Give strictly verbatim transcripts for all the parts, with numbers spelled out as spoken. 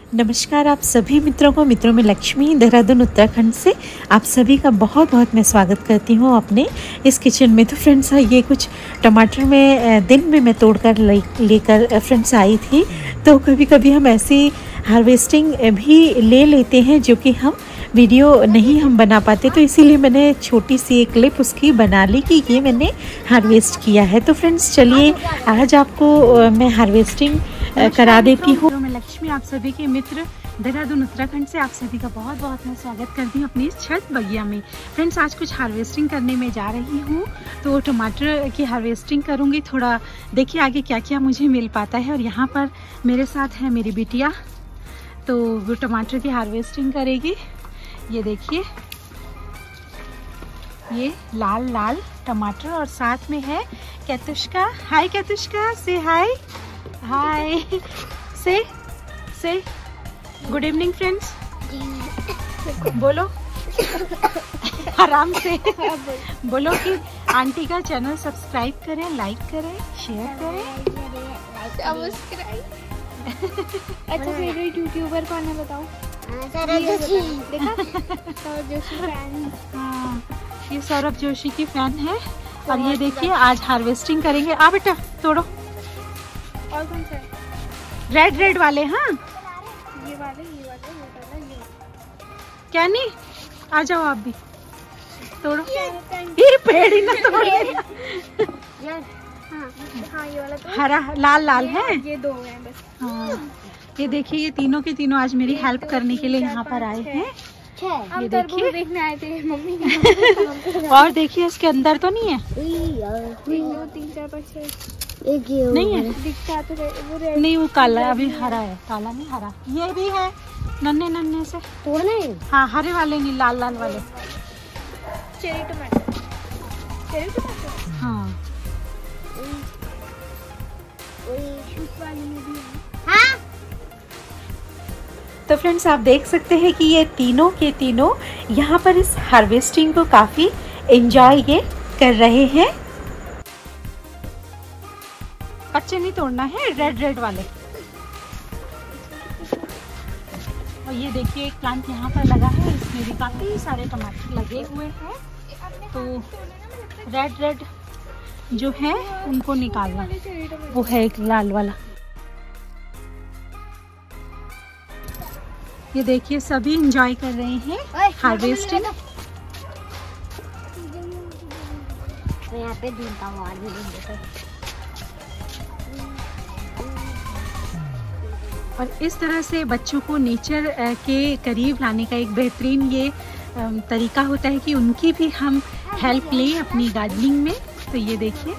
नमस्कार आप सभी मित्रों को, मित्रों में लक्ष्मी, देहरादून उत्तराखंड से आप सभी का बहुत बहुत मैं स्वागत करती हूँ अपने इस किचन में। तो फ्रेंड्स, ये कुछ टमाटर में दिन में मैं तोड़कर लेकर फ्रेंड्स आई थी। तो कभी कभी हम ऐसी हार्वेस्टिंग भी ले लेते हैं जो कि हम वीडियो नहीं हम बना पाते, तो इसीलिए मैंने छोटी सी एक क्लिप उसकी बना ली कि ये मैंने हार्वेस्ट किया है। तो फ्रेंड्स चलिए आज आपको मैं हार्वेस्टिंग करा देती हूँ। मैं लक्ष्मी आप सभी के मित्र देहरादून उत्तराखंड से आप सभी का बहुत बहुत मैं स्वागत करती हूँ अपनी इस छत बगिया में। फ्रेंड्स आज कुछ हार्वेस्टिंग करने में जा रही हूँ, तो टमाटर की हार्वेस्टिंग करूँगी। थोड़ा देखिए आगे क्या क्या मुझे मिल पाता है। और यहाँ पर मेरे साथ है मेरी बिटिया, तो वो टमाटर की हार्वेस्टिंग करेगी। ये देखिए ये लाल लाल टमाटर, और साथ में है कैतुष्का। हाय कैतुष्का, से हाय हाय से से गुड इवनिंग फ्रेंड्स, बोलो आराम से बोलो कि आंटी का चैनल सब्सक्राइब करें, लाइक करें, शेयर करें। अच्छा फेवरेट यूट्यूबर कौन है बताओ? देखा सौरभ जोशी फैन। हाँ, ये सौरभ जोशी की फैन है। और ये देखिए आज हार्वेस्टिंग करेंगे। आ बेटा तोड़ो। और कौन सा है? रेड रेड वाले। हाँ ये वाले ये वाले ये वाला ये वाला। क्या नहीं, आ जाओ आप भी तोड़ो। ये पेड़ ही ना तोड़ लेना। यार हाँ हाँ ये वाला तो हरा लाल लाल है। ये दो हैं बस। हाँ ये देखिए ये तीनों के तीनों आज मेरी हेल्प करने के लिए यहाँ पर आए हैं। हम ये देखिए देखने आए थे मम्मी। और देखिए इसके अंदर तो नहीं है। दो तीन चार पाँच छह एक ये नहीं है, दिखता तो वो रेड नहीं वो काला अभी हरा है, काला नहीं हरा। ये भी है नन्हे नन्हे से तोड़ना है। हाँ हरे वाले नहीं, लाल लाल वाले। चेरी टमाटर, चेरी टमाटर। हाँ वाली में भी है। हाँ तो फ्रेंड्स आप देख सकते हैं कि ये तीनों के तीनों यहाँ पर इस हार्वेस्टिंग को काफी एंजॉय ये कर रहे हैं। कच्चे नहीं तोड़ना है, रेड रेड वाले। और ये देखिए एक प्लांट यहाँ पर लगा है, इसमें भी काफी सारे टमाटर लगे हुए हैं। तो रेड रेड जो है उनको निकालना, वो है एक लाल वाला। ये देखिए सभी एंजॉय कर रहे हैं हार्वेस्टिंग। मैं यहाँ पे ढूंढता हूँ आगे। और इस तरह से बच्चों को नेचर के करीब लाने का एक बेहतरीन ये तरीका होता है कि उनकी भी हम हेल्प लें अपनी गार्डनिंग में। तो ये देखिए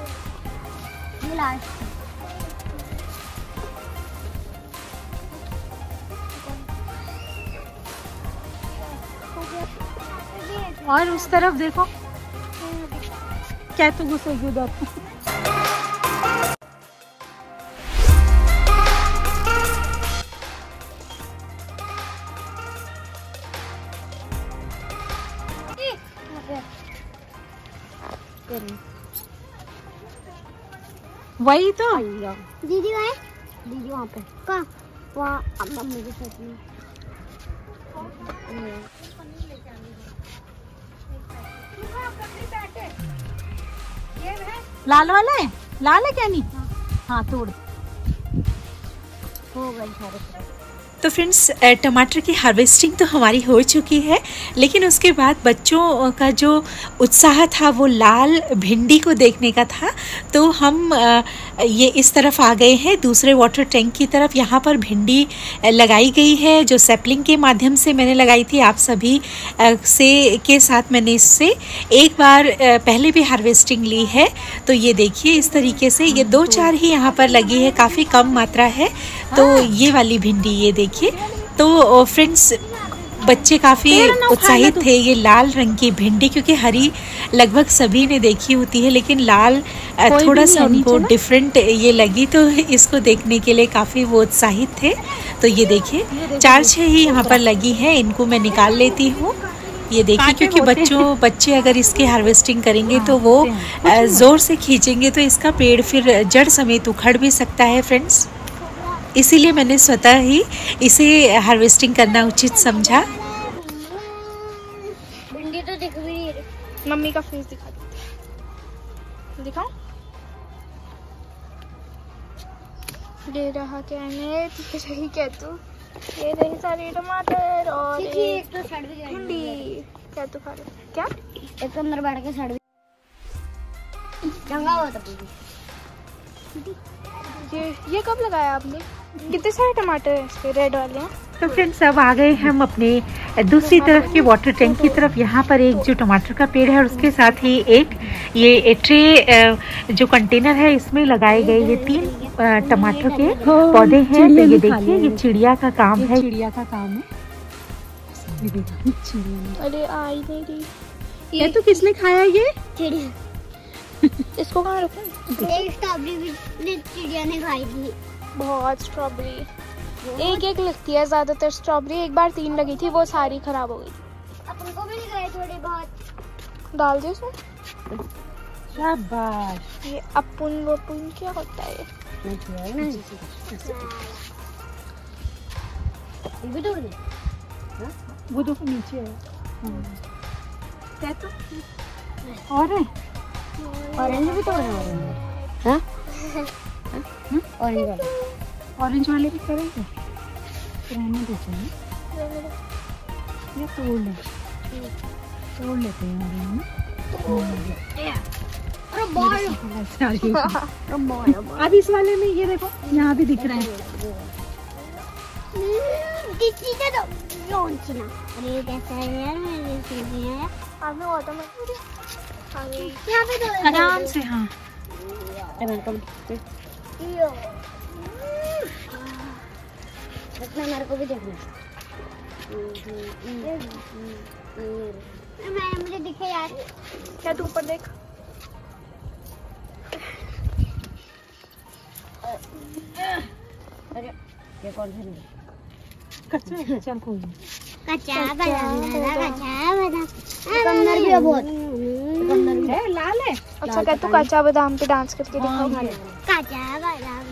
और उस तरफ देखो क्या तो घुसेगी उधर। वही तो दीदी वहाँ दीदी वहाँ पे कहाँ? वहाँ मम्मी के साथ में। लाल वाला है, लाल है क्या नहीं? हाँ तोड़ हो गई सारे। तो फ्रेंड्स टमाटर की हार्वेस्टिंग तो हमारी हो चुकी है, लेकिन उसके बाद बच्चों का जो उत्साह था वो लाल भिंडी को देखने का था। तो हम ये इस तरफ आ गए हैं दूसरे वाटर टैंक की तरफ। यहाँ पर भिंडी लगाई गई है जो सैपलिंग के माध्यम से मैंने लगाई थी। आप सभी से के साथ मैंने इससे एक बार पहले भी हार्वेस्टिंग ली है। तो ये देखिए इस तरीके से ये दो चार ही यहाँ पर लगी है, काफ़ी कम मात्रा है। तो ये वाली भिंडी ये देखिए। तो फ्रेंड्स बच्चे काफ़ी उत्साहित थे ये लाल रंग की भिंडी, क्योंकि हरी लगभग सभी ने देखी होती है, लेकिन लाल थोड़ा सा उनको डिफरेंट ये लगी, तो इसको देखने के लिए काफ़ी वो उत्साहित थे। तो ये देखिए चार छः ही यहाँ पर लगी है, इनको मैं निकाल लेती हूँ। ये देखिए क्योंकि बच्चों बच्चे अगर इसकी हार्वेस्टिंग करेंगे तो वो ज़ोर से खींचेंगे तो इसका पेड़ फिर जड़ समेत उखड़ भी सकता है फ्रेंड्स। इसीलिए मैंने स्वतः ही इसे हार्वेस्टिंग करना उचित समझा। भिंडी तो दिख भी नहीं रही। मम्मी का फेस दिखा दो, दिखाओ। दे रहा क्या है, दिख रही क्या तू? ये रही सारे टमाटर और एक तो सड़ भी गई भिंडी। क्या तू खा रही? क्या एक अंदर बैठ के सड़ भी चंगा हुआ था। ये ये कब लगाया आपने? कितने सारे टमाटर हैं इसके, रेड वाले हैं? तो फ्रेंड्स अब आ गए हम अपने दूसरी तरफ के वाटर टैंक की तरफ। यहाँ पर एक जो टमाटर का पेड़ है और उसके साथ ही एक ये ट्रे जो कंटेनर है इसमें लगाए गए ये तीन टमाटर के पौधे हैं। तो ये देखिए ये चिड़िया का काम है, चिड़िया का काम है। अरे आई नहीं रही ये तो किसने खाया ये चिड़िया? इसको कहाँ रखूं? एक स्ट्रॉबेरी भी चिड़िया ने खाई थी। बहुत स्ट्रॉबेरी, एक एक लगती है ज्यादातर स्ट्रॉबेरी। एक बार तीन लगी थी, वो सारी खराब हो गई थी। अपन को भी लगाए थोड़ी बहुत, डाल दे उसमें। शाबाश। ये अपुन वपुन क्या होता है? ये भी तोड़ दे। वो देखो नीचे है। क्या तो और है? ऑरेंज भी तोड़ रहे हाँ? ऑरेंज वाले ऑरेंज वाले भी करेंगे, रहने देते हैं या तोड़ ले तोड़ लेते हैं। अब इस वाले में ये देखो यहाँ भी दिख रहा है। अरे कैसा है यार, मेरे आपने ऑटोमेटिक आराम से। हाँ मेरे को भी देखना। मुझे दिखे यार। क्या तू ऊपर देख। अरे ये कौन सा नहीं? कच्चा है, चल कोई नहीं। कच्चा बादाम, कच्चा बादाम। अंदर भी है बहुत, अंदर भी है, लाल है। अच्छा क्या तू कच्चा बादाम पे डांस करके दिखाओ। कच्चा बादाम,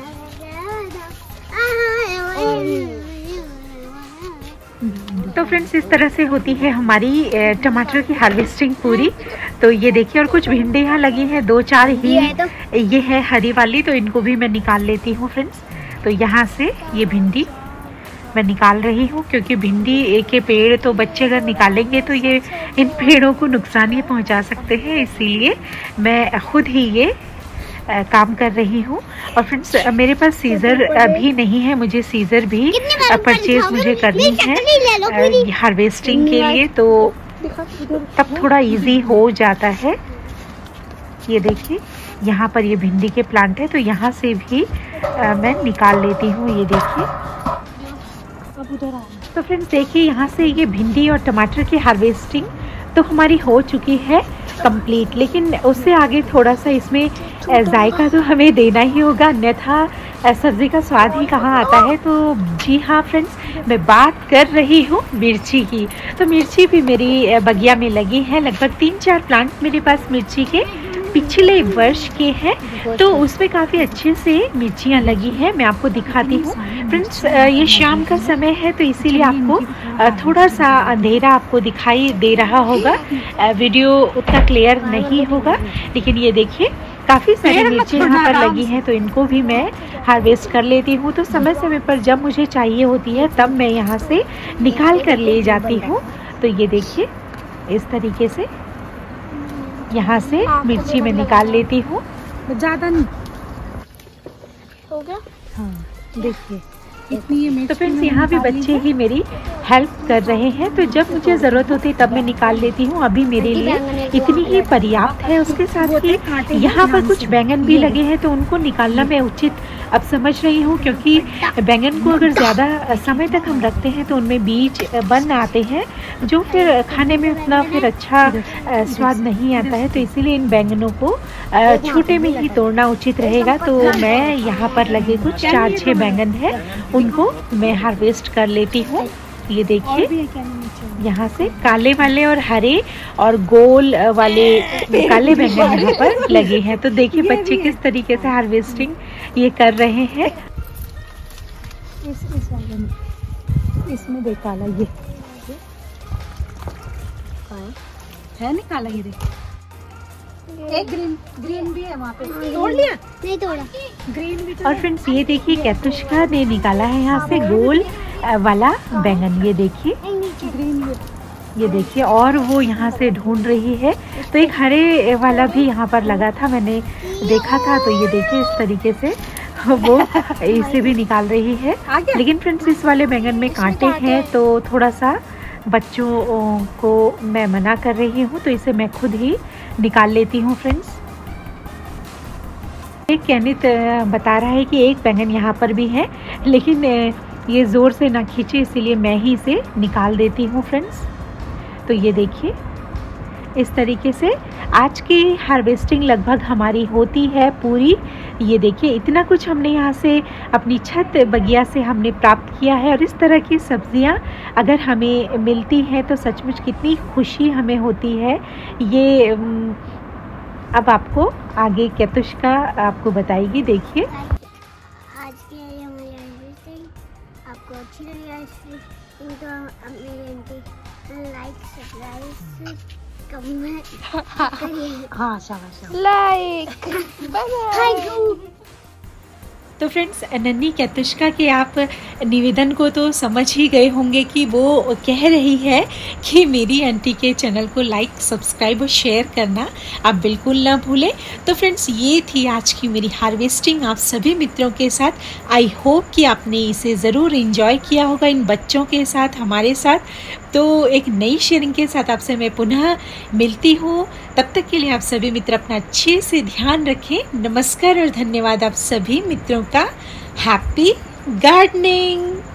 तो फ्रेंड्स इस तरह से होती है हमारी टमाटर की हार्वेस्टिंग पूरी। तो ये देखिए और कुछ भिंडी यहाँ लगी हैं, दो चार ही ये, तो? ये है हरी वाली, तो इनको भी मैं निकाल लेती हूँ फ्रेंड्स। तो यहाँ से ये भिंडी मैं निकाल रही हूँ क्योंकि भिंडी के पेड़ तो बच्चे अगर निकालेंगे तो ये इन पेड़ों को नुकसान ही पहुँचा सकते हैं, इसीलिए मैं खुद ही ये आ, काम कर रही हूँ। और फ्रेंड्स मेरे पास सीज़र अभी नहीं है, मुझे सीज़र भी परचेज मुझे करनी है हार्वेस्टिंग के लिए, तो तब थोड़ा इजी हो जाता है। ये देखिए यहाँ पर ये भिंडी के प्लांट है, तो यहाँ से भी आ, मैं निकाल लेती हूँ। ये देखिए तो फ्रेंड्स देखिए यहाँ से ये भिंडी और टमाटर की हार्वेस्टिंग तो हमारी हो चुकी है कंप्लीट, लेकिन उससे आगे थोड़ा सा इसमें जायका तो हमें देना ही होगा, अन्यथा सब्ज़ी का स्वाद ही कहाँ आता है। तो जी हाँ फ्रेंड्स मैं बात कर रही हूँ मिर्ची की। तो मिर्ची भी मेरी बगिया में लगी है, लगभग तीन चार प्लांट मेरे पास मिर्ची के पिछले वर्ष के हैं, तो उसमें काफ़ी अच्छे से मिर्चियाँ लगी हैं। मैं आपको दिखाती हूँ फ्रेंड्स, ये शाम का समय है तो इसीलिए आपको थोड़ा सा अंधेरा आपको दिखाई दे रहा होगा, वीडियो उतना क्लियर नहीं होगा, लेकिन ये देखिए काफ़ी सारी मिर्ची यहाँ पर लगी हैं, तो इनको भी मैं हार्वेस्ट कर लेती हूँ। तो समय समय पर जब मुझे चाहिए होती है तब मैं यहाँ से निकाल कर ले जाती हूँ। तो ये देखिए इस तरीके से यहाँ से मिर्ची में निकाल लेती हूँ, ज़्यादा नहीं हो गया। हाँ देखिए इतनी। तो फ्रेंड्स यहाँ भी बच्चे ही मेरी हेल्प कर रहे हैं, तो जब मुझे ज़रूरत होती है तब मैं निकाल लेती हूँ। अभी मेरे लिए इतनी ही पर्याप्त है। उसके साथ ही यहाँ पर कुछ बैंगन भी लगे हैं, तो उनको निकालना मैं उचित अब समझ रही हूँ, क्योंकि बैंगन को अगर ज़्यादा समय तक हम रखते हैं तो उनमें बीज बन आते हैं, जो फिर खाने में उतना फिर अच्छा स्वाद नहीं आता है। तो इसीलिए इन बैंगनों को छोटे में ही तोड़ना उचित रहेगा। तो मैं यहाँ पर लगे कुछ चार छः बैंगन है, उनको मैं हार्वेस्ट कर लेती हूँ। ये देखिए यहाँ से काले वाले और हरे और गोल वाले काले बैंगन यहाँ पर लगे हैं। तो देखिए बच्चे किस तरीके से हार्वेस्टिंग ये कर रहे हैं। इसमें देख काला, ये है नहीं काला, ये देख एक ग्रीन ग्रीन भी है वहाँ पे। तोड़ लिया? नहीं तोड़ा, ग्रीन भी। और फ्रेंड्स ये देखिए कैतुष्का ने निकाला है यहाँ से गोल वाला बैंगन, ये देखिए ग्रीन, ये देखिए। और वो यहाँ से ढूंढ रही है। तो एक हरे वाला भी यहाँ पर लगा था, मैंने देखा था। तो ये देखिए इस तरीके से वो इसे भी निकाल रही है। लेकिन फ्रेंड्स इस वाले बैंगन में कांटे हैं, तो थोड़ा सा बच्चों को मैं मना कर रही हूँ, तो इसे मैं खुद ही निकाल लेती हूँ फ्रेंड्स। एक कैनित बता रहा है कि एक बैंगन यहाँ पर भी है, लेकिन ये ज़ोर से ना खींचे, इसीलिए मैं ही इसे निकाल देती हूँ फ्रेंड्स। तो ये देखिए इस तरीके से आज की हार्वेस्टिंग लगभग हमारी होती है पूरी। ये देखिए इतना कुछ हमने यहाँ से अपनी छत बगिया से हमने प्राप्त किया है। और इस तरह की सब्जियाँ अगर हमें मिलती हैं तो सचमुच कितनी खुशी हमें होती है। ये अब आपको आगे कैतुष्का आपको बताएगी। देखिए आज की हमारी हार्वेस्टिंग आपको अच्छी लगी तो मेरे लाइक सब्सक्राइब हाँ शाबाश लाइक बाय। तो फ्रेंड्स नन्ही कैतुष्का के आप निवेदन को तो समझ ही गए होंगे कि वो कह रही है कि मेरी आंटी के चैनल को लाइक सब्सक्राइब और शेयर करना आप बिल्कुल ना भूलें। तो फ्रेंड्स ये थी आज की मेरी हार्वेस्टिंग आप सभी मित्रों के साथ। आई होप कि आपने इसे ज़रूर एंजॉय किया होगा इन बच्चों के साथ, हमारे साथ। तो एक नई शेयरिंग के साथ आपसे मैं पुनः मिलती हूँ। तब तक के लिए आप सभी मित्र अपना अच्छे से ध्यान रखें। नमस्कार और धन्यवाद आप सभी मित्रों का। Happy gardening.